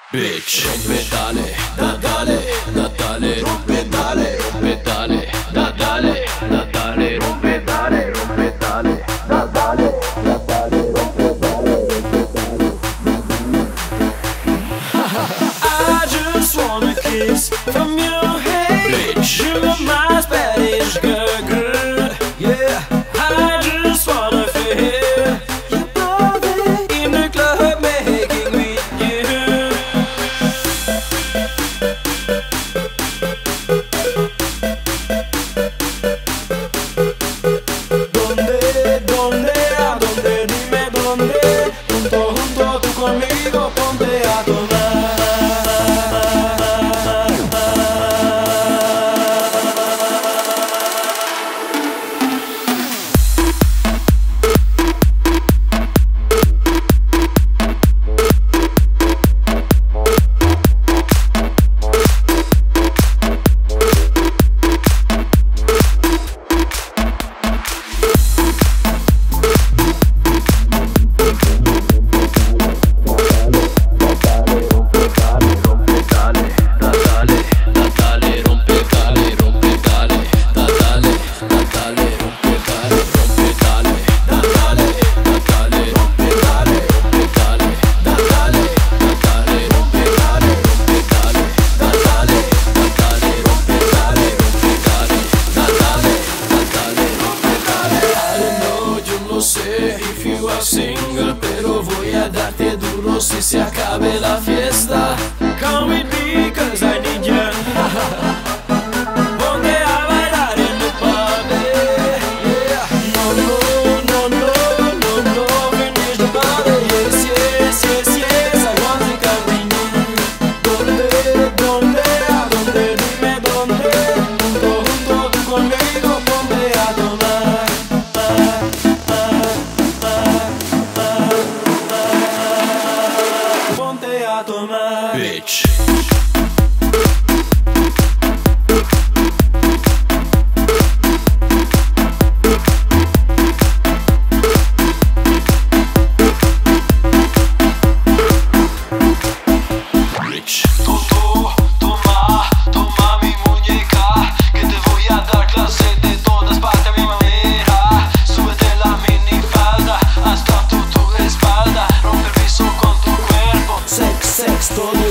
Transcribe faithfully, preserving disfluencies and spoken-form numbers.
Bitch, rompe dale, da dale, da dale, rompe dale, rompe dale, da dale, da dale, rompe dale, rompe dale, da dale, da dale, rompe dale, rompe dale. I just wanna kiss from your head. Bitch, You're my Spanish girl, girl. Yeah, I just wanna feel your body in the club, making with you. ¿Dónde, dónde, a dónde? Dime dónde. Junto, junto, tú conmigo, ponte a tomar. If you are single, pero voy a darte duro si se acabe la fiesta. Come with me, cause I need you. Ponte a bailar en el party. Yeah. No, no, no, no, no, no, finish the party. Yes, yes, yes, yes, I want to continue. ¿Dónde, dónde, a dónde? Dime dónde. Junto, junto, tú conmigo, ponte a tomar. Ponte a tomar. bitch. Bitch. Tú, tú, toma, toma mi muñeca, que te voy a dar clase de todas partes a mi manera. Súbete la minifalda hasta tu, tu espalda, rompe el piso con tu cuerpo. Sex, sex, todo